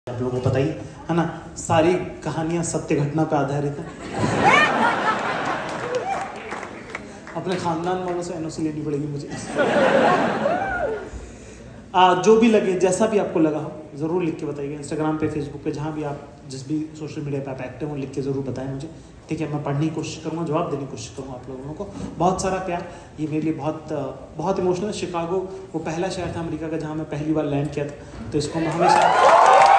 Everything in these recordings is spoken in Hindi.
आप लोगों को पता ही है ना, सारी कहानियां सत्य घटना पर आधारित है। अपने खानदान वालों से एनओसी लेनी पड़ेगी मुझे। जो भी लगे, जैसा भी आपको लगा हो ज़रूर लिख के बताइए। इंस्टाग्राम पे, फेसबुक पे, जहाँ भी आप जिस भी सोशल मीडिया पे आप एक्टिव हो, लिख के ज़रूर बताएं मुझे, ठीक है। मैं पढ़ने की कोशिश करूँगा, जवाब देने की कोशिश करूँगा आप लोगों को। बहुत सारा प्यार, ये मेरे लिए बहुत इमोशनल। शिकागो वो पहला शहर था अमेरिका का जहाँ मैं पहली बार लैंड किया था, तो इसको मैं हमेशा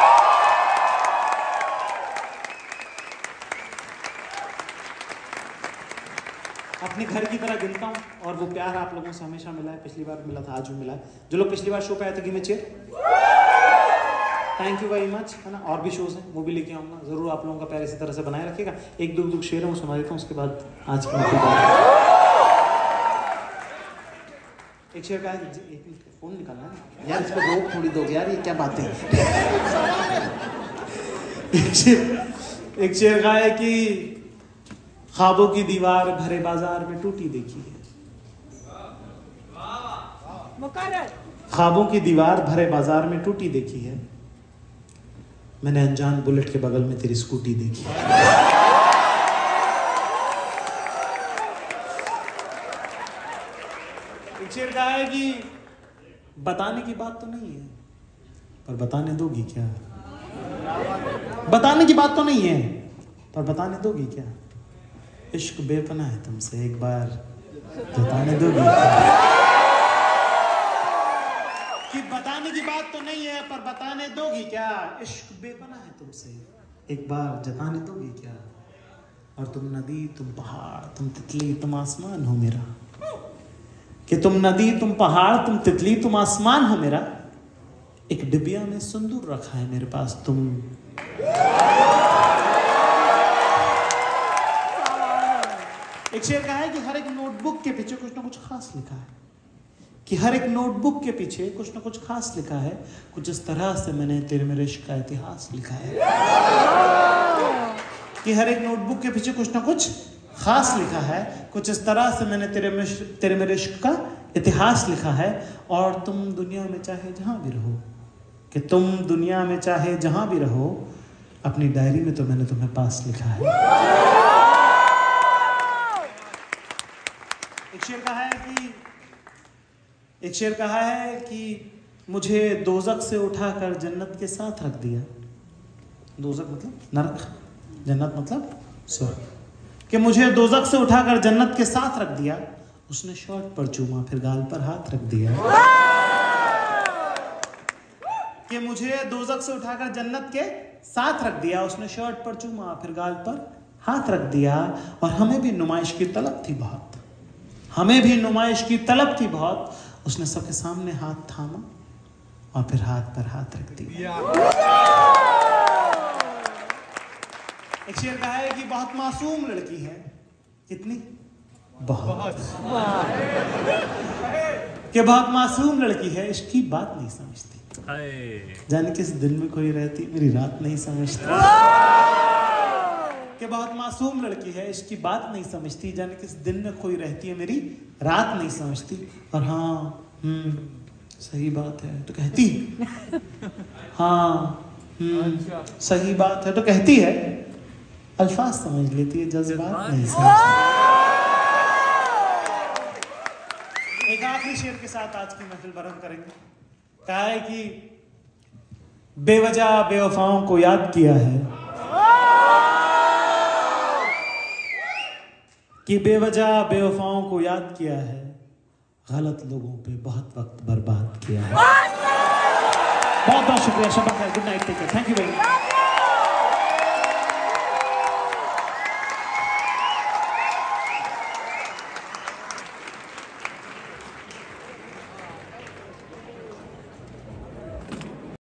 अपने घर की तरह गिनता हूँ। और वो प्यार आप लोगों से हमेशा मिला है, पिछली बार मिला था, आज भी मिला है। जो लोग पिछली बार शो पे आए थे, give me cheer, thank you very much, है ना। और भी शोज हैं, वो भी लेके आऊँगा ज़रूर। आप लोगों का प्यार इसी तरह से बनाए रखिएगा। एक दो शेर है वो सुना देता हूँ, उसके बाद आज की एक शेर का है। फोन निकालना है यार, इस पर रोक थोड़ी दोगे यार, ये क्या बात है। एक शेर का है कि ख्वाबों की दीवार भरे बाजार में टूटी देखी है। ख्वाबों की दीवार भरे बाजार में टूटी देखी है, मैंने अनजान बुलेट के बगल में तेरी स्कूटी देखी है। एक शेर कहा है कि बताने की बात तो नहीं है, पर बताने दोगी क्या। बताने की बात तो नहीं है, पर बताने दोगी क्या। इश्क बेपनाह है तुमसे, एक बार जताने दोगी कि बताने की बात तो नहीं है, पर बताने दोगी क्या। इश्क बेपनाह है तुमसे, एक बार जताने दोगी क्या। और तुम नदी, तुम पहाड़, तुम तितली, तुम आसमान हो मेरा। कि तुम नदी, तुम पहाड़, तुम तितली, तुम आसमान हो मेरा। एक डिबिया में सिंदूर रखा है मेरे पास तुम। एक शेर कहा है कि हर एक नोटबुक के पीछे कुछ ना कुछ खास लिखा है। कि हर एक नोटबुक के पीछे कुछ ना कुछ खास लिखा है। कुछ इस तरह से मैंने तेरे मेरे इश्क का इतिहास लिखा है। कि हर एक नोटबुक के पीछे कुछ ना कुछ खास लिखा है। कुछ इस तरह से मैंने तेरे मेरे इश्क का इतिहास लिखा है। और तुम दुनिया में चाहे जहां भी रहो, कि तुम दुनिया में चाहे जहां भी रहो, अपनी डायरी में तो मैंने तुम्हें पास लिखा है। एक शेर कहा है कि मुझे दोज़ख से उठाकर जन्नत के साथ रख दिया। दोज़ख मतलब नरक, जन्नत मतलब स्वर्ग। कि मुझे दोज़ख से उठाकर जन्नत के साथ रख दिया। उसने शर्ट पर चूमा, फिर गाल पर हाथ रख दिया। कि मुझे दोज़ख से उठाकर जन्नत के साथ रख दिया। उसने शर्ट पर चूमा, फिर गाल पर हाथ रख दिया। और हमें भी नुमाइश की तलब थी बहुत, हमें भी नुमाइश की तलब थी बहुत। उसने सबके सामने हाथ थामा और फिर हाथ पर हाथ रख दिया। एक शेर कहा है कि बहुत मासूम लड़की है। कितनी? बहुत। कि बहुत मासूम लड़की है, इसकी बात नहीं समझती। जाने किस दिन में कोई रहती, मेरी रात नहीं समझती। कि बहुत मासूम लड़की है, इसकी बात नहीं समझती। जाने किस दिन में खोई रहती है, मेरी रात नहीं समझती। और हाँ, सही बात है तो कहती है। हाँ, सही बात है तो कहती है। अल्फाज समझ लेती है, जज्बात नहीं समझती। एक आखिरी शेर के साथ आज की महफिल बरम करेंगे। कहा है कि बेवजह बेवफाओं को याद किया है। कि बेवजह बेवफाओं को याद किया है, गलत लोगों पे बहुत वक्त बर्बाद किया है। बहुत बहुत शुक्रिया। शबा खैर, good night, take care, thank you very much.